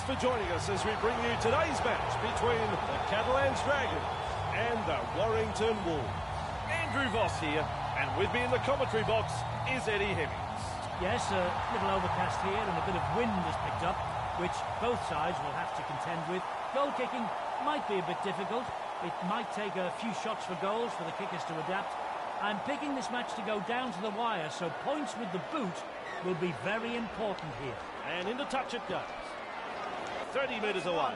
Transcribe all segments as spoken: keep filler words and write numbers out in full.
Thanks for joining us as we bring you today's match between the Catalans Dragons and the Warrington Wolves. Andrew Voss here, and with me in the commentary box is Eddie Hemmings. Yes, a little overcast here and a bit of wind has picked up, which both sides will have to contend with. Goal kicking might be a bit difficult. It might take a few shots for goals for the kickers to adapt. I'm picking this match to go down to the wire, so points with the boot will be very important here. And into touch it goes. thirty metres away.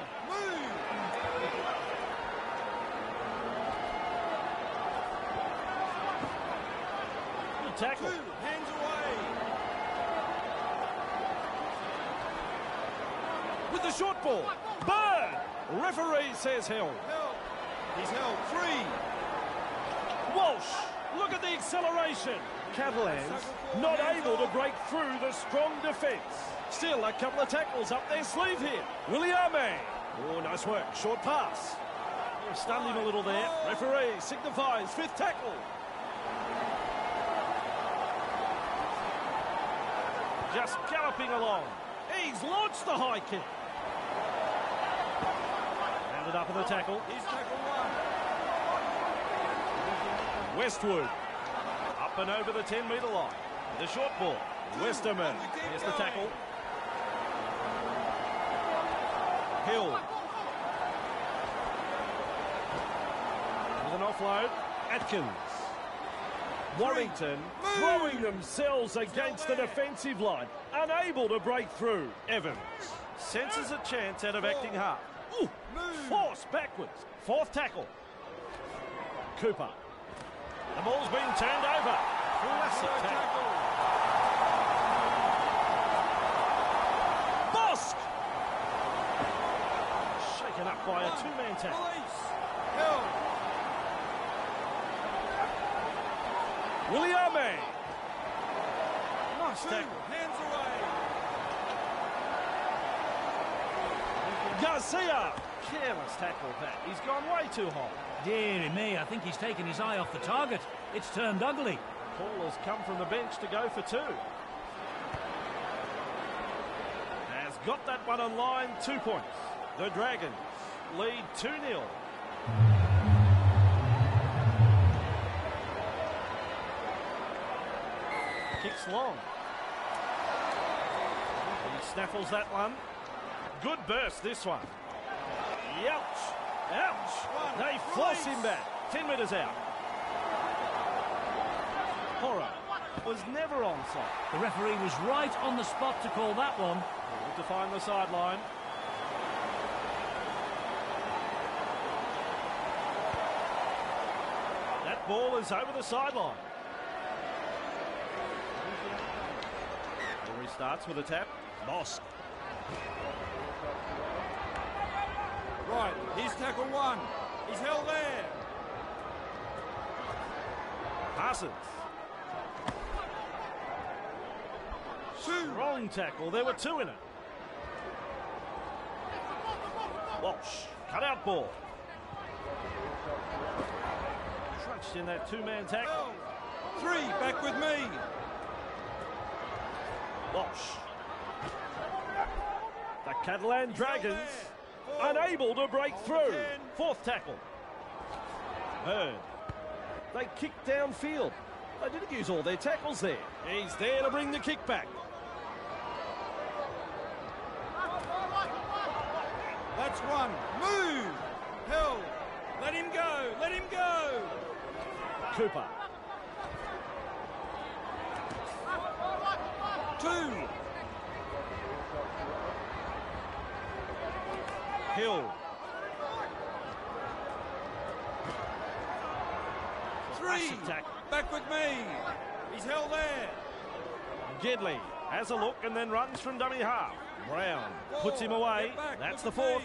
Good tackle. Two, hands away. With the short ball. Bird! Referee says held. Held. He's held. Three. Walsh! Look at the acceleration. Catalans not able to break through the strong defence. Still a couple of tackles up their sleeve here. Williame. Oh, nice work. Short pass. Oh, stunned him a little there. Referee signifies fifth tackle. Just galloping along. He's launched the high kick. Handed up in the tackle. He's tackle one. Westwood. Up and over the ten metre line. With a short ball. Westerman. Here's the tackle. Hill. With an offload. Atkins. Warrington throwing themselves against the defensive line. Unable to break through. Evans senses a chance out of acting hard. Ooh, force backwards. Fourth tackle. Cooper. The ball's been turned over. Classic tackle. Bosk! Shaken up by a two-man tackle. Held. Williame. Nice Two, tackle. hands away. Garcia. Careless tackle, Pat. He's gone way too high. Deary me, I think he's taken his eye off the target. It's turned ugly. Paul has come from the bench to go for two. Has got that one on line, two points. The Dragons lead two nil. Kicks long. He snaffles that one. Good burst, this one. Ouch! Ouch! They force him back. Ten metres out. Horror was never onside. The referee was right on the spot to call that one. To find the sideline. That ball is over the sideline. He restarts with a tap. Bosk. Right, he's tackle one. He's held there. Parsons. Two. Wrong tackle. There were two in it. Walsh. Cut out ball. Crunched in that two-man tackle. Held. Three, back with me. Walsh. The Catalan Dragons unable to break through. Fourth tackle. Bird. They kicked downfield. They didn't use all their tackles there. He's there to bring the kick back. That's one. Move. Held. Let him go. Let him go. Cooper. Two. Hill. Three. Classic tackle. Back with me. He's held there. Gedley has a look and then runs from dummy half. Brown puts him away. That's the fourth.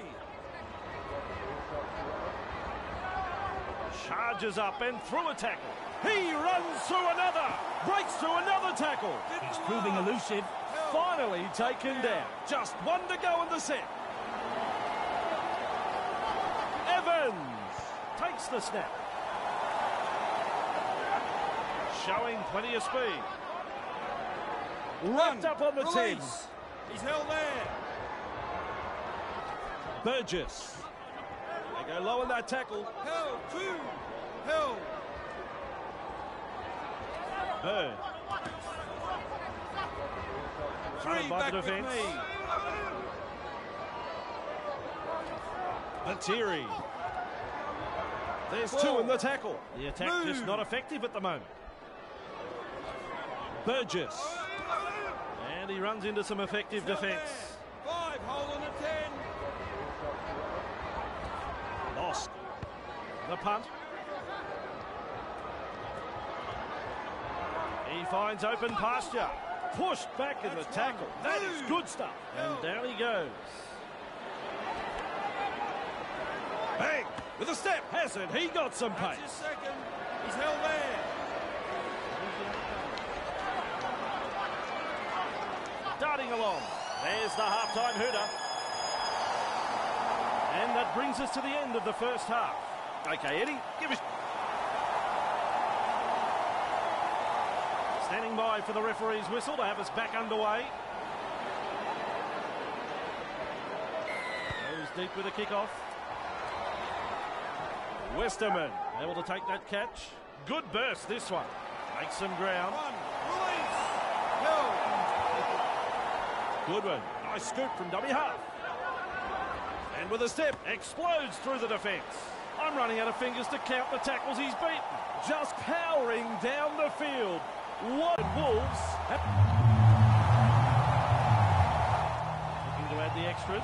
Charges up and through a tackle. He runs through another. Breaks through another tackle. He's proving elusive. Finally taken down. Just one to go in the set. Evans takes the snap. Showing plenty of speed. Wrapped up on the ten. He's held there. Burgess. They go low in that tackle. Hill, two. Hill. Bird. Three by back the with defence. me. Matiri. There's Ball. two in the tackle. The attack Move. just not effective at the moment. Burgess. And he runs into some effective Still defence. there. Five, hold on a ten. Lost. The punt. He finds open pasture. Pushed back in the That's tackle. one. That is Move. good stuff. And down he goes. Bang! With a step. Hasn't he got some That's pace? his second. He's held there. Darting along. There's the half-time hooter. And that brings us to the end of the first half. Okay, Eddie, give us... Standing by for the referee's whistle to have us back underway. Goes deep with a kick-off. Westerman able to take that catch. Good burst, this one. Makes some ground. One, release. Hill. Goodwin, nice scoop from dummy half. And with a step, explodes through the defence. I'm running out of fingers to count the tackles he's beaten. Just powering down the field. What Wolves. Looking to add the extras.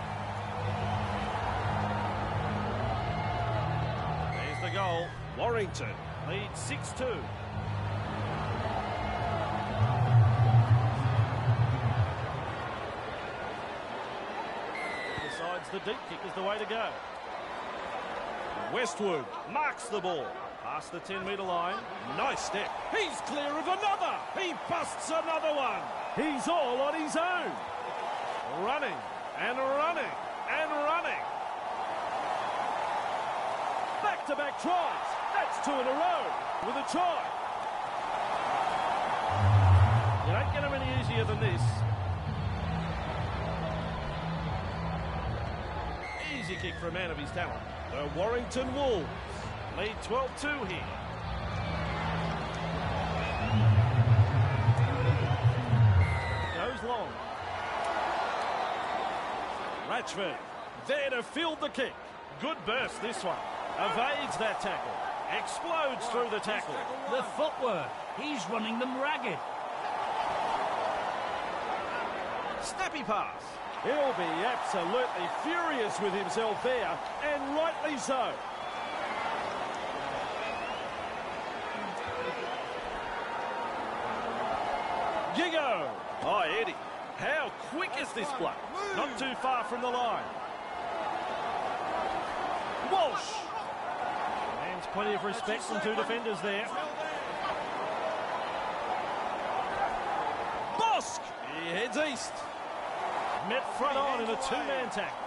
There's the goal. Warrington leads six two. Decides the deep kick is the way to go. Westwood marks the ball. Past the ten metre line. Nice step. He's clear of another. He busts another one. He's all on his own. Running and running and running. Back-to-back tries. That's two in a row with a try. You don't get them any easier than this. Easy kick for a man of his talent. The Warrington Wolves lead twelve two here. Goes long. Ratchford there to field the kick. Good burst this one. Evades that tackle. Explodes through the tackle. The footwork. He's running them ragged. Snappy pass. He'll be absolutely furious with himself there, and rightly so. Gigo. Oh, Eddie, how quick is this bloke? Not too far from the line. Walsh. Man's plenty of respect from two defenders there. Bosk. He heads east. Met front on in a two-man tackle.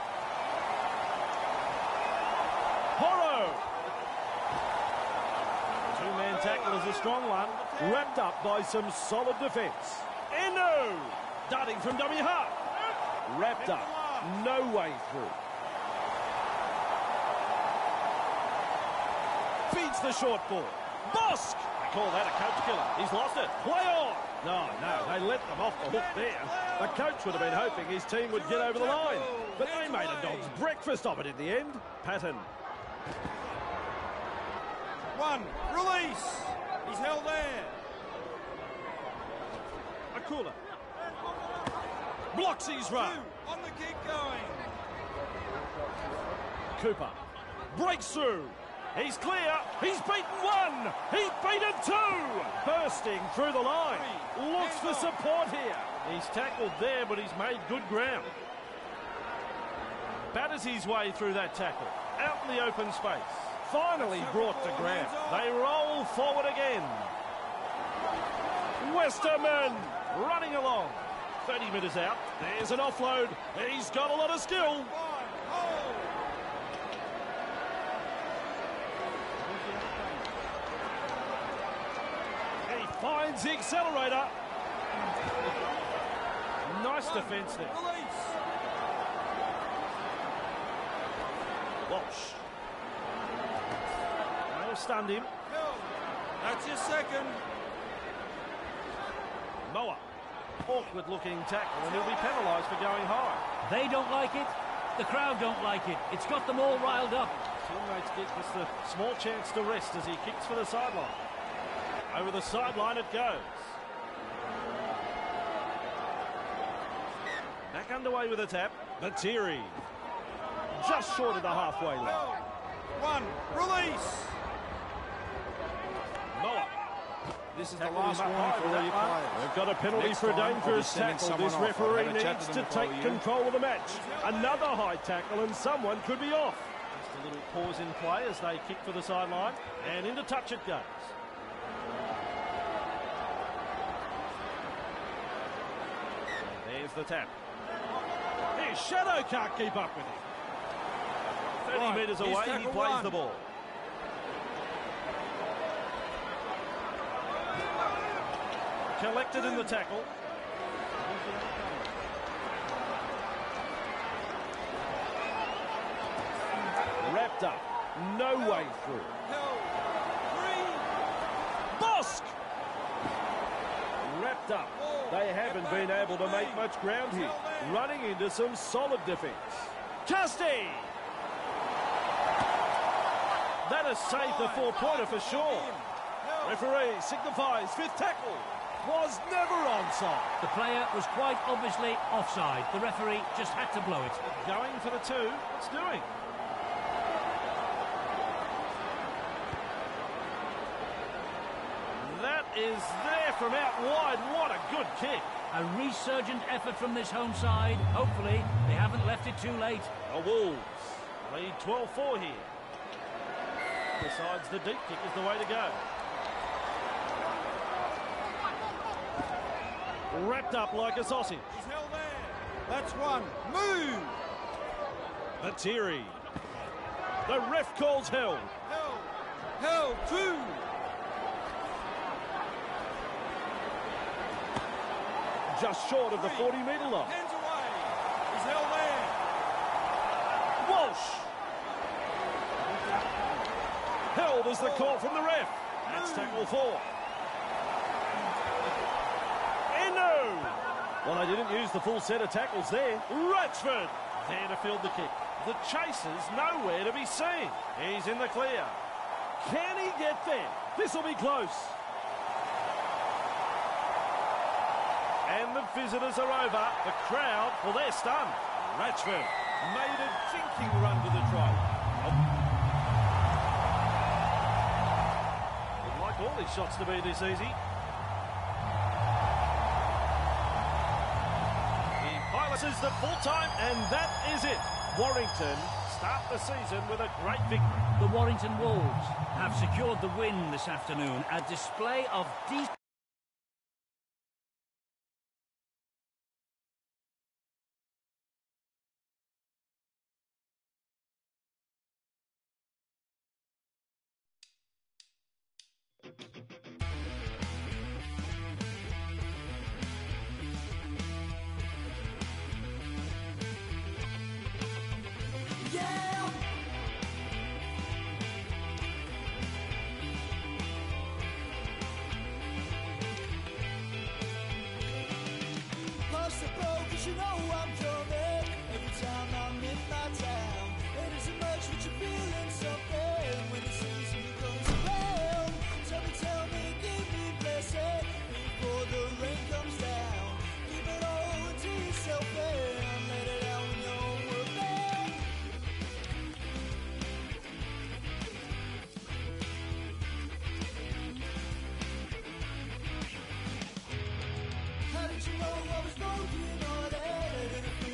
Horro. Two-man tackle is a strong one, wrapped up by some solid defence. Eno. Darting from dummy half. Wrapped up. No way through. Feeds the short ball. Bosk. They call that a coach killer. He's lost it. Play on. No, no, they let them off the hook there. The coach would have been hoping his team would get over the line, but they made a dog's breakfast of it in the end. Patton. One, release. He's held there. Akula. Blocks his run. Two, on the kick going. Cooper. Breaks through. He's clear. He's beaten one. He's beaten two. Bursting through the line. Looks for support here. He's tackled there, but he's made good ground. Batters his way through that tackle. Out in the open space. Finally brought to ground. They roll forward again. Westerman running along. thirty metres out. There's an offload. He's got a lot of skill. He finds the accelerator. Nice defence there. Walsh. May have stunned him. Hill. That's your second. Moa. Awkward looking tackle, and he'll be penalised for going high. They don't like it. The crowd don't like it. It's got them all riled up. Teammates get just a small chance to rest as he kicks for the sideline. Over the sideline it goes. Back underway with a tap. Batiri. Just short of the halfway line. Hill. One. Release. Moa. This is Tackle the last him up warning high for with all that your one. players. We've got a penalty Next for a time, I'll be dangerous sending tackle. someone This off. I'll referee have a chat needs to to them take for you. control of the match. Another high tackle and someone could be off. Just a little pause in play as they kick for the sideline. And into touch it goes. And there's the tap. His shadow can't keep up with him. thirty Right, metres here's away, he tackle plays one. the ball. Collected in the tackle. Wrapped up. No way through. Hill. Three. Bosk! Wrapped up. They haven't been able to make much ground here. Running into some solid defence. Custey! That has saved the four-pointer for sure. Referee signifies fifth tackle. Was never onside. The player was quite obviously offside. The referee just had to blow it. Going for the two. It's doing. That is there from out wide. What a good kick. A resurgent effort from this home side. Hopefully, they haven't left it too late. The Wolves lead twelve four here. Besides, the deep kick is the way to go. Wrapped up like a sausage. He's held there. That's one. Move. Batiri. The ref calls held. Hill. Hill. Two. Just short of the forty metre line. Hands away. He's held there. Walsh. Held as the call from the ref. That's tackle four. Eno. Well, they didn't use the full set of tackles there. Ratchford there to field the kick. The chaser's nowhere to be seen. He's in the clear. Can he get there? This will be close. And the visitors are over. The crowd, well, they're stunned. Ratchford made a jinking run to the try. Would like all these shots to be this easy. He pilots the full time, and that is it. Warrington start the season with a great victory. The Warrington Wolves have secured the win this afternoon. A display of deep... You know I'm coming every time I'm in my town. It isn't much, but you're feeling something when the season comes around. Tell me, tell me, give me blessing before the rain comes down. Keep it all to yourself and let it out when you're homeward bound. How did you know I was broken hearted?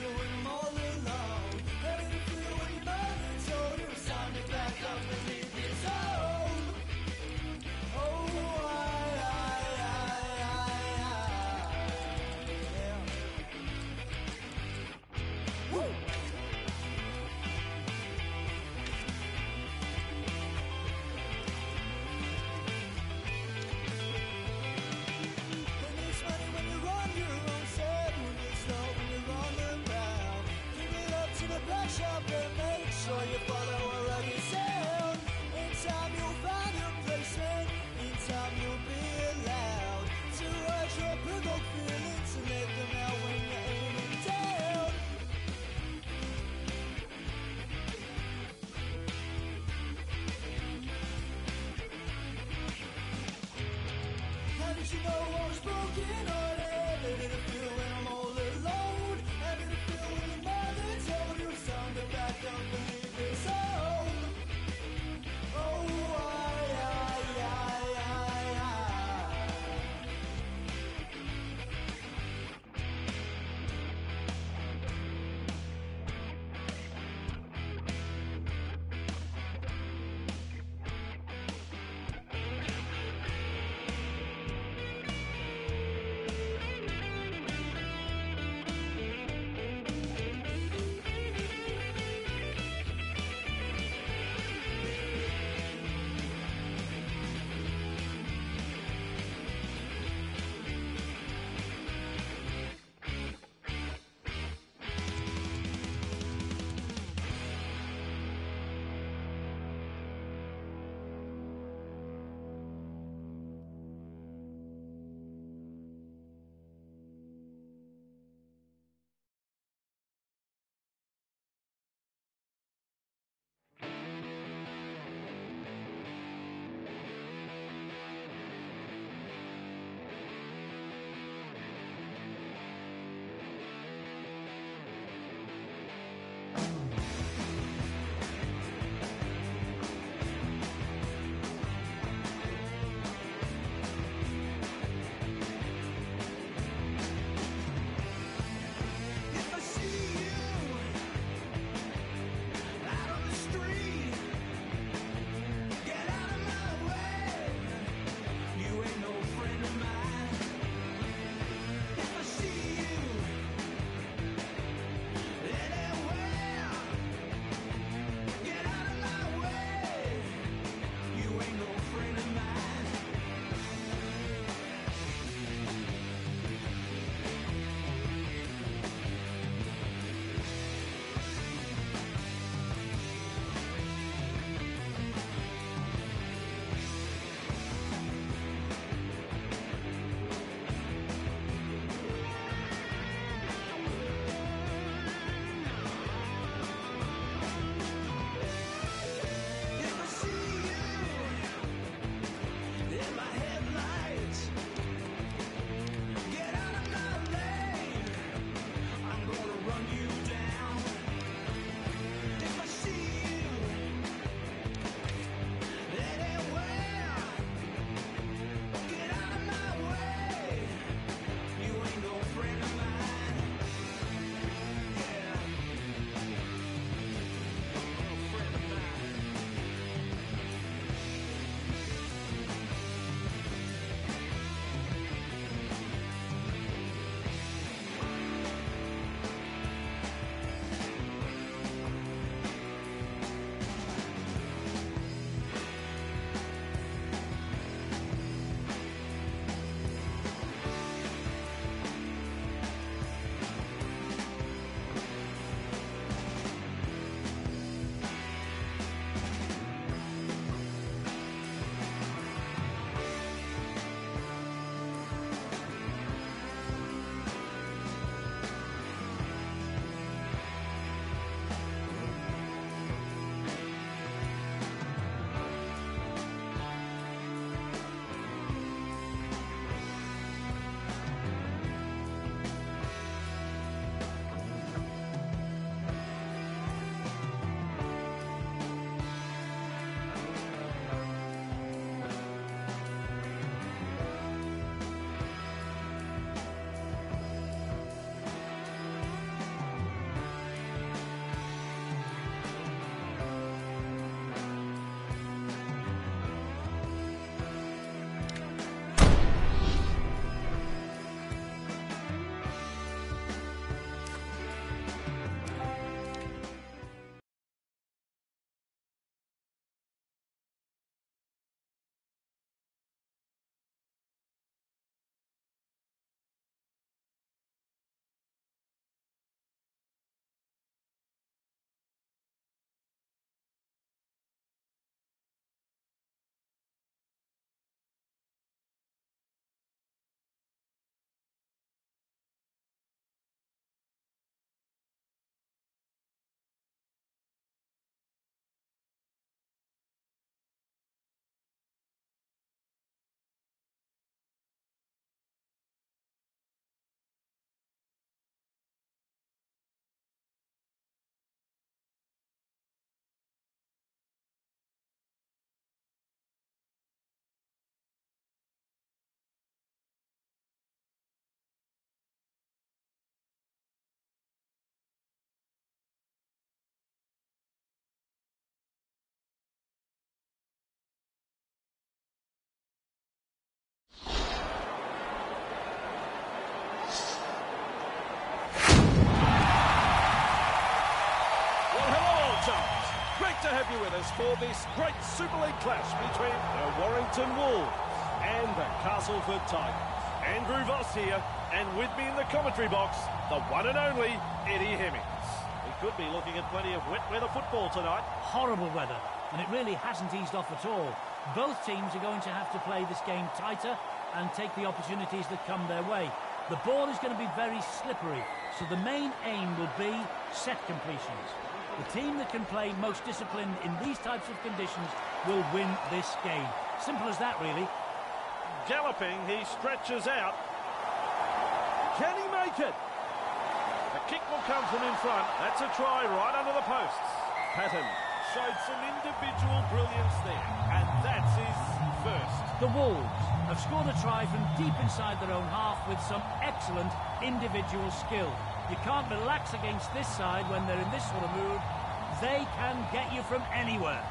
have you with us for this great Super League clash between the Warrington Wolves and the Castleford Tigers. Andrew Voss here, and with me in the commentary box, the one and only Eddie Hemmings. We could be looking at plenty of wet weather football tonight. Horrible weather, and it really hasn't eased off at all. Both teams are going to have to play this game tighter and take the opportunities that come their way. The ball is going to be very slippery, so the main aim will be set completions. The team that can play most disciplined in these types of conditions will win this game. Simple as that, really. Galloping, he stretches out. Can he make it? The kick will come from in front. That's a try right under the posts. Patton showed some individual brilliance there, and that's his first. The Wolves have scored a try from deep inside their own half with some excellent individual skill. You can't relax against this side when they're in this sort of mood. They can get you from anywhere.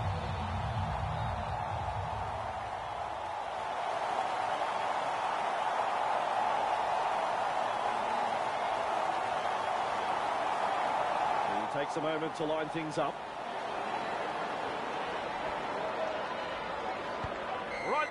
He takes a moment to line things up. Right.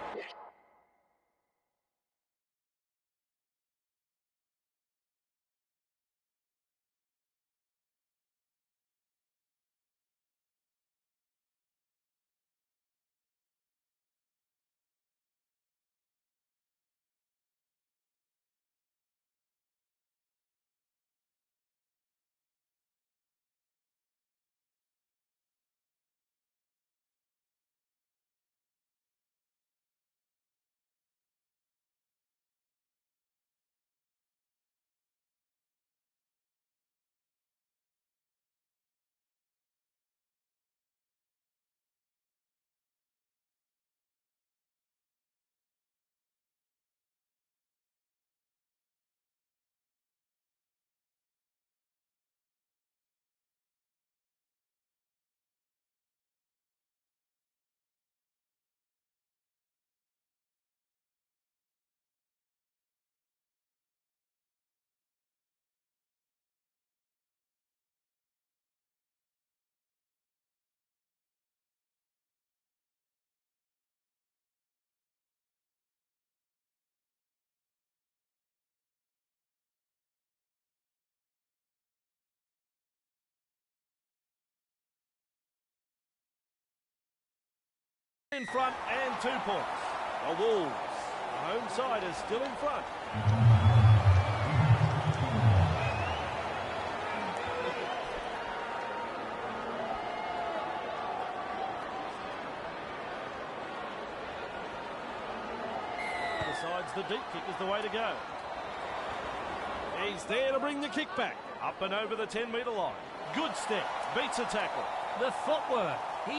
In front and two points. The Wolves, the home side, is still in front. Decides the deep kick is the way to go. He's there to bring the kick back. Up and over the ten metre line. Good step. Beats a tackle. The footwork.